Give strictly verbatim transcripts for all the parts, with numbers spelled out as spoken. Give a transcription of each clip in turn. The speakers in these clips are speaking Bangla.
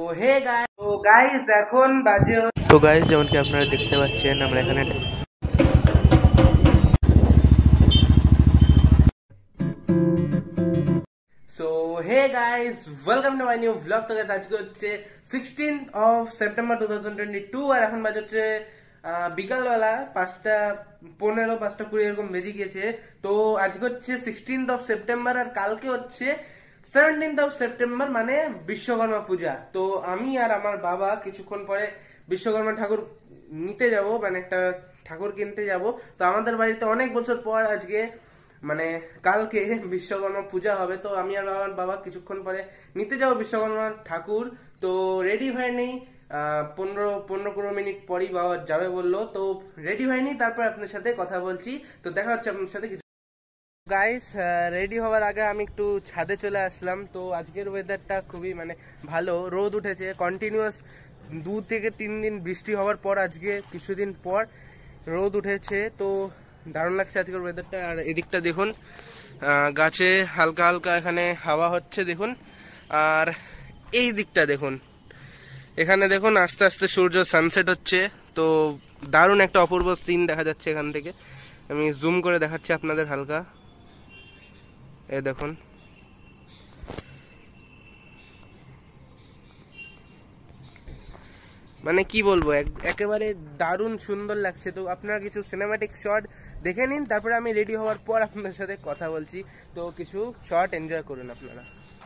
হে গাইস তো গাইস এখন বাজে তো গাইস যেমন কি আপনারা দেখতে পাচ্ছেন আমরা এখানে so hey guys welcome to my new blog. তো গাইস আজকে হচ্ছে sixteenth of September two thousand twenty two আর এখন বাজে হচ্ছে বিকালবেলা পাঁচটা পনেরো পাঁচটা কুড়ি এরকম বেজে গিয়েছে। তো আজকে হচ্ছে সিক্সটিন্থ অফ সেপ্টেম্বর আর কালকে হচ্ছে সেভেন্টিন্থ অফ সেপ্টেম্বর মানে বিশ্বকর্মা পূজা। তো আমি আর আমার বাবা কিছুক্ষণ পরে বিশ্বকর্মা ঠাকুর নিতে যাব, মানে একটা ঠাকুর কিনতে যাব। তো আমাদের বাড়িতে অনেক বছর পর আজকে মানে কালকে বিশ্বকর্মা পূজা হবে। তো আমি আর আমার বাবা কিছুক্ষণ পরে নিতে যাব বিশ্বকর্মা ঠাকুর। তো রেডি হয়ে নেই, পনেরো পনেরো কুড়ি মিনিট পরই বাবা যাবে বললো। তো রেডি হয়নি, তারপর আপনার সাথে কথা বলছি। তো দেখা হচ্ছে আপনার সাথে। গাইস রেডি হওয়ার আগে আমি একটু ছাদে চলে আসলাম। তো আজকের ওয়েদারটা খুবই মানে ভালো, রোদ উঠেছে কন্টিনিউয়াস দু থেকে তিন দিন বৃষ্টি হওয়ার পর আজকে কিছুদিন পর রোদ উঠেছে। তো দারুণ লাগছে আজকের ওয়েদারটা। আর এদিকটা দেখুন, গাছে হালকা হালকা এখানে হাওয়া হচ্ছে দেখুন। আর এই দিকটা দেখুন, এখানে দেখুন আস্তে আস্তে সূর্য সানসেট হচ্ছে। তো দারুণ একটা অপূর্ব সিন দেখা যাচ্ছে এখান থেকে। আমি জুম করে দেখাচ্ছি আপনাদের হালকা, এই দেখুন। মানে কি বলবো, একেবারে দারুণ সুন্দর লাগছে। তো আপনারা কিছু সিনেম্যাটিক শট দেখে নিন, তারপরে আমি রেডি হওয়ার পর আপনাদের সাথে কথা বলছি। তো কিছু শট এনজয় করুন আপনারা।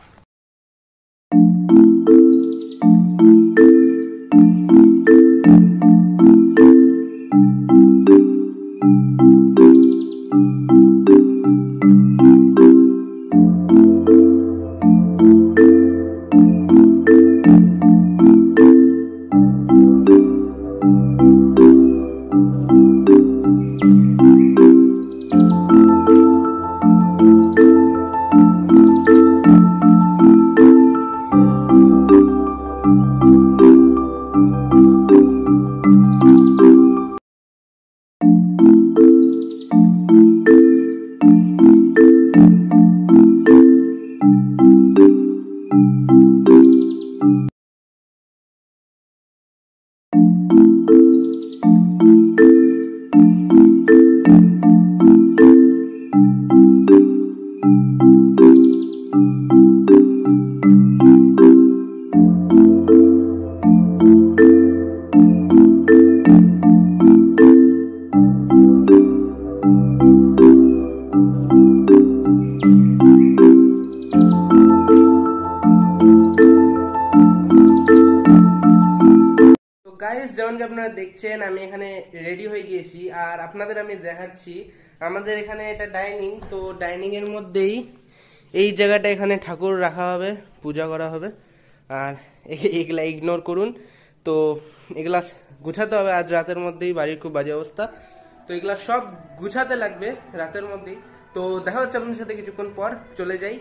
গাইস যেমন কি আপনারা দেখছেন আমি এখানে রেডি হয়ে গিয়েছি। আর আপনাদের আমি দেখাচ্ছি আমাদের এখানে এটা ডাইনিং। তো ডাইনিং এর মধ্যেই এই জায়গাটা এখানে ঠাকুর রাখা হবে, পূজা করা হবে। আর এগুলা ইগনোর করুন। তো এগুলা গুছাতে হবে আজ রাতের মধ্যেই, বাড়ির খুব বাজে অবস্থা। তো এগুলা সব গুছাতে লাগবে রাতের মধ্যেই। তো দেখা হচ্ছে আপনার সাথে কিছুক্ষণ পর, চলে যাই।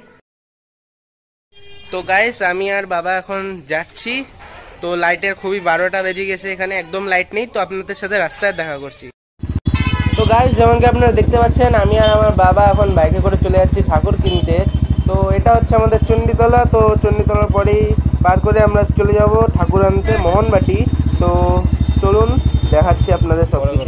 তো গাইস আমি আর বাবা এখন যাচ্ছি। তো লাইটের খুবই বারোটা বেজে গেছে, এখানে একদম লাইট নেই। তো আপনাদের সাথে রাস্তায় দেখা করছি। তো গাইস যেমন কি আপনারা দেখতে পাচ্ছেন আমি আর আমার বাবা এখন বাইকে করে চলে যাচ্ছি ঠাকুর কিনতে। তো এটা হচ্ছে আমাদের চণ্ডীতলা। তো চণ্ডীতলার পরেই পার করে আমরা চলে যাব ঠাকুর আনতে মোহনবাটি। তো চলুন দেখাচ্ছি আপনাদের সব কিছু।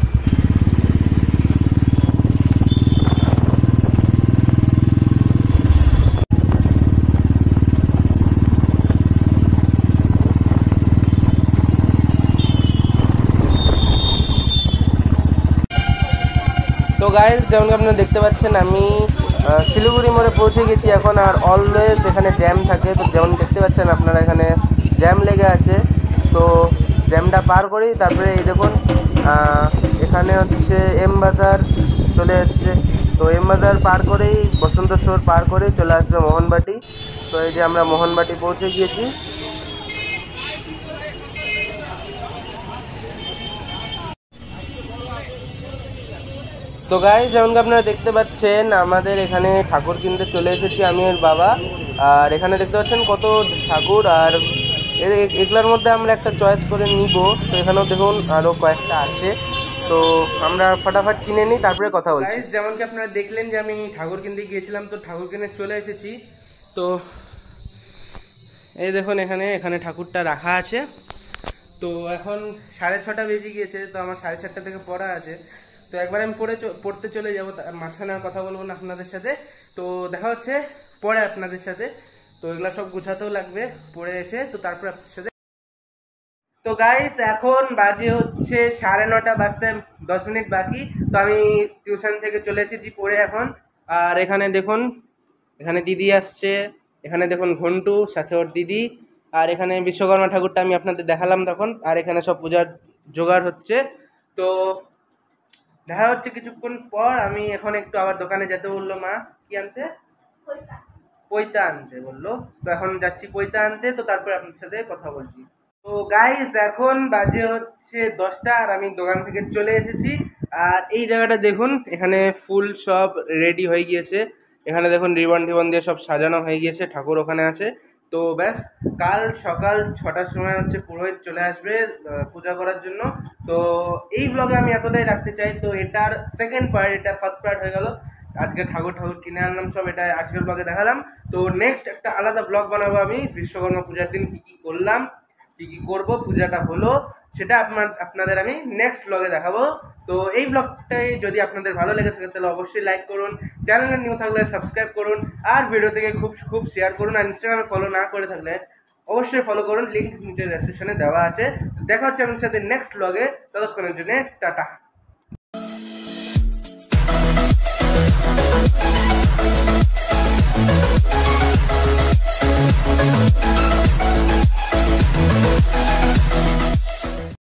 তো গাইস যেমন আপনারা দেখতে পাচ্ছেন আমি শিলিগুড়ি মোড়ে পৌঁছে গেছি এখন। আর অলওয়েজ এখানে জ্যাম থাকে। তো যেমন দেখতে পাচ্ছেন আপনারা এখানে জ্যাম লেগে আছে। তো জ্যামটা পার করি, তারপরে এই দেখুন এখানে হচ্ছে এম বাজার চলে এসছে। তো এম বাজার পার করেই বসন্ত স্টোর পার করে চলে আসবে মোহনবাটি। তো এই যে আমরা মোহনবাটি পৌঁছে গিয়েছি। তো গাইস যেমন আপনারা দেখতে পাচ্ছেন আমাদের এখানে ঠাকুর কিনতে চলে এসেছি আমি আর বাবা। আর এখানে দেখতে পাচ্ছেন কত ঠাকুর, আর এগুলোর মধ্যে আমরা একটা চয়েস করে নিব। তো এখানেও দেখুন আরও কয়েকটা আছে। তো আমরা ফটাফট কিনে নিই, তারপরে কথা বলছি। গাইস যেমন কি আপনারা দেখলেন যে আমি ঠাকুর কিনতে গিয়েছিলাম। তো ঠাকুর কিনে চলে এসেছি। তো এই দেখুন এখানে এখানে ঠাকুরটা রাখা আছে। তো এখন সাড়ে ছটা বেজে গিয়েছে, তো আমার সাড়ে চারটা থেকে পড়া আছে। তো একবার আমি পড়ে পড়তে চলে যাবো, মাঝখানে আর কথা বলবো না আপনাদের সাথে। তো দেখা হচ্ছে পরে আপনাদের সাথে। তো এগুলা সব গুছাতেও লাগবে পড়ে এসে, তো তারপর আপনাদের সাথে। তো গাইস এখন বাজে হচ্ছে সাড়ে নটা বাজতে দশ মিনিট বাকি। তো আমি টিউশন থেকে চলে এসেছি পড়ে এখন। আর এখানে দেখুন এখানে দিদি আসছে, এখানে দেখুন ঘন্টু সাথে ওর দিদি। আর এখানে বিশ্বকর্মা ঠাকুরটা আমি আপনাদের দেখালাম তখন। আর এখানে সব পূজার জোগাড় হচ্ছে। তো দেখা হচ্ছে কিছুক্ষণ পর। আমি এখন একটু আবার দোকানে যেতে বললো মা। কি আনতে? পৈতা আনতে বললো। তো এখন যাচ্ছি পৈতা আনতে, তো তারপর আপনার সাথে কথা বলছি। তো গাইস এখন বাজে হচ্ছে দশটা, আর আমি দোকান থেকে চলে এসেছি। আর এই জায়গাটা দেখুন, এখানে ফুল সব রেডি হয়ে গিয়েছে। এখানে দেখুন রিবন টিবন দিয়ে সব সাজানো হয়ে গিয়েছে, ঠাকুর ওখানে আছে। তো ব্যাস কাল সকাল ছটার সময় হচ্ছে পুরোহিত চলে আসবে পূজা করার জন্য। তো এই ব্লগে আমি এতটাই রাখতে চাই। তো এটার সেকেন্ড পার্ট, এটা ফার্স্ট পার্ট হয়ে গেল। আজকে ঠাকুর ঠাকুর কিনে আনলাম সব, এটা আজকের ব্লগে দেখালাম। তো নেক্সট একটা আলাদা ব্লগ বানাবো আমি বিশ্বকর্মা পূজার দিন কি কি করলাম, কি কি করবো, পূজাটা হলো, সেটা আপনার আপনাদের আমি নেক্সট ব্লগে দেখাবো। তো এই ব্লগটাই যদি আপনাদের ভালো লেগে থাকে তাহলে অবশ্যই লাইক করুন, চ্যানেলে নিউ থাকলে সাবস্ক্রাইব করুন, আর ভিডিও থেকে খুব খুব শেয়ার করুন। আর ইনস্টাগ্রামে ফলো না করে থাকলে অবশ্যই ফলো করুন, লিঙ্ক নিচে ডেসক্রিপশনে দেওয়া আছে। দেখা হচ্ছে আপনার সাথে নেক্সট ব্লগে, ততক্ষণের জন্য টাটা।